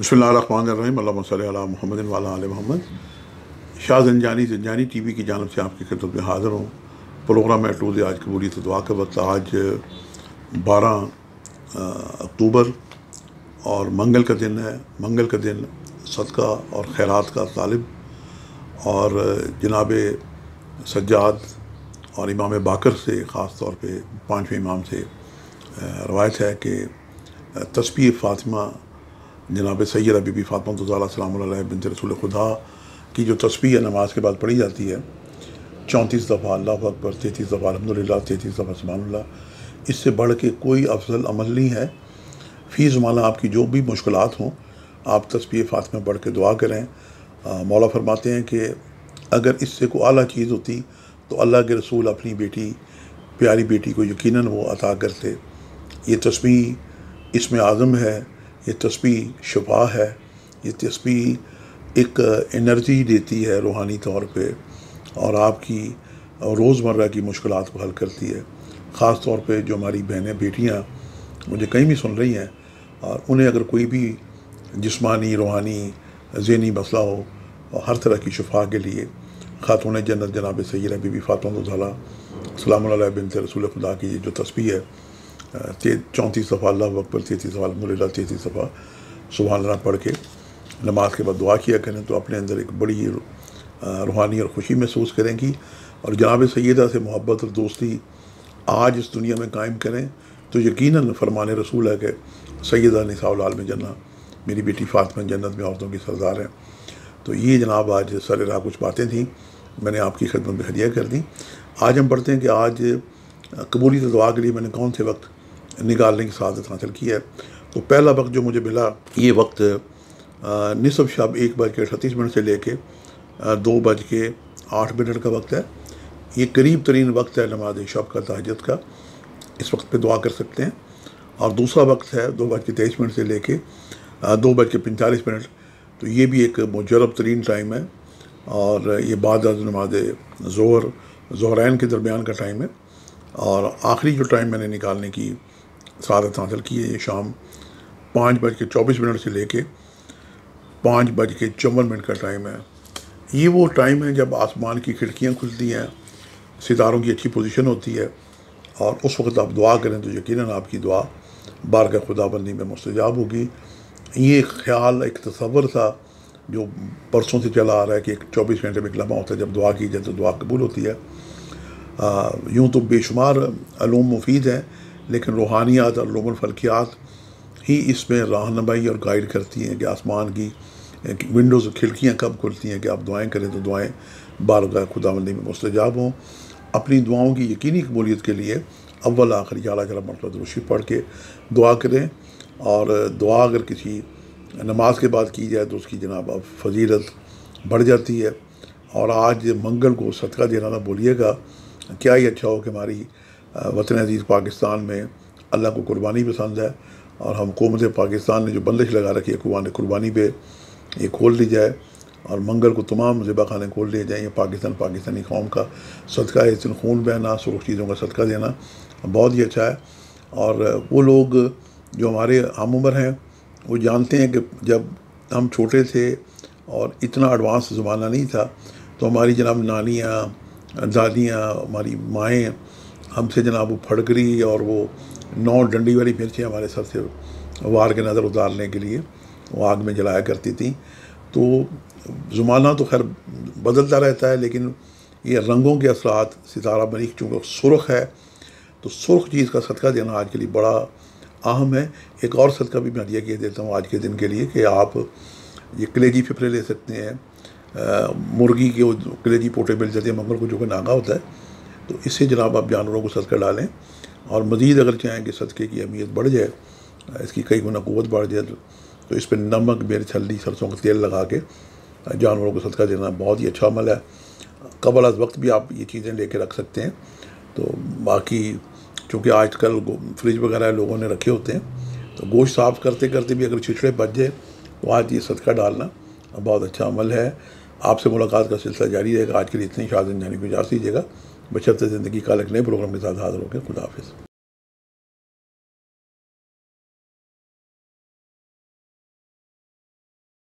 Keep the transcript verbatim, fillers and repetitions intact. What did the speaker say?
بسم اللہ الرحمن الرحیم، اللہم صلی علی محمد وعلی آل محمد۔ شاہ زنجانی زنجانی ٹی وی کی جانب سے آپ کی خدمت میں حاضر ہوں۔ پروگرام ہے ٹوزے آج قبولیت دعا کا وقت۔ آج بارہ اکتوبر اور منگل کا دن ہے۔ منگل کا دن صدقہ اور خیرات کا طالب اور جناب سجاد اور امام باقر سے خاص طور پہ پانچویں امام سے روایت ہے کہ تسبیح فاطمہ جناب سیدہ بی بی فاطمہ الزہرا سلام اللہ علیہ بنت رسول خدا کی جو تسبیح نماز کے بعد پڑھی جاتی ہے، چونتیس دفعہ اللہ اکبر، تینتیس دفعہ الحمدللہ، تینتیس دفعہ سبحان اللہ، اس سے بڑھ کے کوئی افضل عمل نہیں ہے۔ فی زمانہ آپ کی جو بھی مشکلات ہوں، آپ تسبیح فاطمہ پڑھ کے دعا کریں۔ مولا فرماتے ہیں کہ اگر اس سے کوئی اعلیٰ چیز ہوتی تو اللہ کے رسول اپنی بیٹی پیاری بیٹی کو یقیناً وہ عطا کرتے۔ یہ تسبیح اسم اعظم ہے، یہ تسبیح شفا ہے، یہ تسبیح ایک انرجی دیتی ہے روحانی طور پہ اور آپ کی روزمرہ کی مشکلات کو حل کرتی ہے۔ خاص طور پہ جو ہماری بہنیں بیٹیاں مجھے کہیں بھی سن رہی ہیں اور انہیں اگر کوئی بھی جسمانی روحانی ذہنی مسئلہ ہو، ہر طرح کی شفا کے لیے خاتون جنت جناب سیدہ بی بی فاطمہ الزہرا سلام اللہ علیہ بنت رسول خدا کی جو تسبیح ہے، چونتیس دفعہ اللہ اکبر، تینتیس دفعہ الحمدللہ، تینتیس دفعہ سبحان اللہ پڑھ کے نماز کے بعد دعا کیا کریں تو اپنے اندر ایک بڑی روحانی اور خوشی محسوس کریں گی اور جناب سیدہ سے محبت اور دوستی آج اس دنیا میں قائم کریں تو یقیناً فرمان رسول ہے کہ سیدہ نساء العالم جنہ، میری بیٹی فاطمہ جنت میں عورتوں کی سردار ہیں۔ تو یہ جناب آج سر راہ کچھ باتیں تھیں، میں نے آپ کی خدمت میں ہدیہ کر دیں۔ آج ہم پڑھتے ہیں کہ آج قبولیت دعا کے لیے میں نے کون سے وقت نکالنے کی سعادت حاصل کی ہے۔ تو پہلا وقت جو مجھے ملا، یہ وقت نصف شب ایک بج کے اٹھتیس منٹ سے لے کے دو بج کے آٹھ منٹ کا وقت ہے۔ یہ قریب ترین وقت ہے نماز شب کا، تہجد کا، اس وقت پہ دعا کر سکتے ہیں۔ اور دوسرا وقت ہے دو بج کے تیئیس منٹ سے لے کے دو بج کے پینتالیس منٹ، تو یہ بھی ایک مجرب ترین ٹائم ہے اور یہ بعد از نماز ظہر ظہرین کے درمیان کا ٹائم ہے۔ اور آخری جو ٹائم میں نے نکالنے کی سعادت حاصل کی ہے، یہ شام پانچ بج کے چوبیس منٹ سے لے کے پانچ بج کے چون منٹ کا ٹائم ہے۔ یہ وہ ٹائم ہے جب آسمان کی کھڑکیاں کھلتی ہیں، ستاروں کی اچھی پوزیشن ہوتی ہے اور اس وقت آپ دعا کریں تو یقیناً آپ کی دعا بارگاہ خدا بندی میں مستجاب ہوگی۔ یہ ایک خیال، ایک تصور تھا جو برسوں سے چلا آ رہا ہے کہ ایک چوبیس گھنٹے میں ایک لمحہ ہوتا ہے جب دعا کی جائے تو دعا قبول ہوتی ہے۔ یوں تو بے شمار علوم مفید ہیں، لیکن روحانیات اور علوم الفلکیات ہی اس میں رہنمائی اور گائیڈ کرتی ہیں کہ آسمان کی ونڈوز کھڑکیاں کب کھلتی ہیں کہ آپ دعائیں کریں تو دعائیں بارگاہ خداوندی میں مستجاب ہوں۔ اپنی دعاؤں کی یقینی قبولیت کے لیے اول آخر اعلیٰ جل مرتبہ درود شریف پڑھ کے دعا کریں، اور دعا اگر کسی نماز کے بعد کی جائے تو اس کی جناب فضیلت بڑھ جاتی ہے۔ اور آج منگل کو صدقہ دینا نہ بولیے گا، کیا ہی اچھا ہو کہ ہماری وطن عزیز پاکستان میں اللہ کو قربانی پسند ہے اور ہم قومت پاکستان نے جو بندش لگا رکھی ہے قربانی پہ، یہ کھول دی جائے اور منگل کو تمام ذبح خانے کھول دیے جائیں۔ یہ پاکستان پاکستانی قوم کا صدقہ ہے، اس دن خون بہنا، سرخ چیزوں کا صدقہ دینا بہت ہی اچھا ہے۔ اور وہ لوگ جو ہمارے ہم عمر ہیں وہ جانتے ہیں کہ جب ہم چھوٹے تھے اور اتنا ایڈوانس زمانہ نہیں تھا تو ہماری جناب نانیاں، دادیاں، ہماری مائیں ہم سے جناب وہ پھڑکری اور وہ نو ڈنڈی والی مرچیں ہمارے سر سے وار کے نظر اتارنے کے لیے وہ آگ میں جلایا کرتی تھیں۔ تو زمانہ تو خیر بدلتا رہتا ہے، لیکن یہ رنگوں کے اثرات، ستارہ بنی چونکہ سرخ ہے تو سرخ چیز کا صدقہ دینا آج کے لیے بڑا اہم ہے۔ ایک اور صدقہ بھی میں ہدیہ کیے دیتا ہوں آج کے دن کے لیے کہ آپ یہ کلیجی پھپھرے لے سکتے ہیں، مرغی کے کلیجی پوٹے مل جاتے ہیں منگل کو جو کہ ناغا ہوتا ہے، تو اس سے جناب آپ جانوروں کو صدقہ ڈالیں۔ اور مزید اگر چاہیں کہ صدقے کی اہمیت بڑھ جائے، اس کی کئی گنا قوت بڑھ جائے تو اس پہ نمک، مرچ، ہلدی، سرسوں کا تیل لگا کے جانوروں کو صدقہ دینا بہت ہی اچھا عمل ہے۔ قبل از وقت بھی آپ یہ چیزیں لے کے رکھ سکتے ہیں۔ تو باقی چونکہ آج کل فریج وغیرہ لوگوں نے رکھے ہوتے ہیں تو گوشت صاف کرتے کرتے بھی اگر چھچڑے بچ جائے تو آج یہ صدقہ ڈالنا بہت اچھا عمل ہے۔ آپ سے ملاقات کا سلسلہ جاری رہے گا۔ آج کے لیے اتنی شاہ زنجانی کو اجازت دیجیے گا، بشرطِ زندگی کا ایک نئے پروگرام کے ساتھ حاضر ہو کے خدا حافظ۔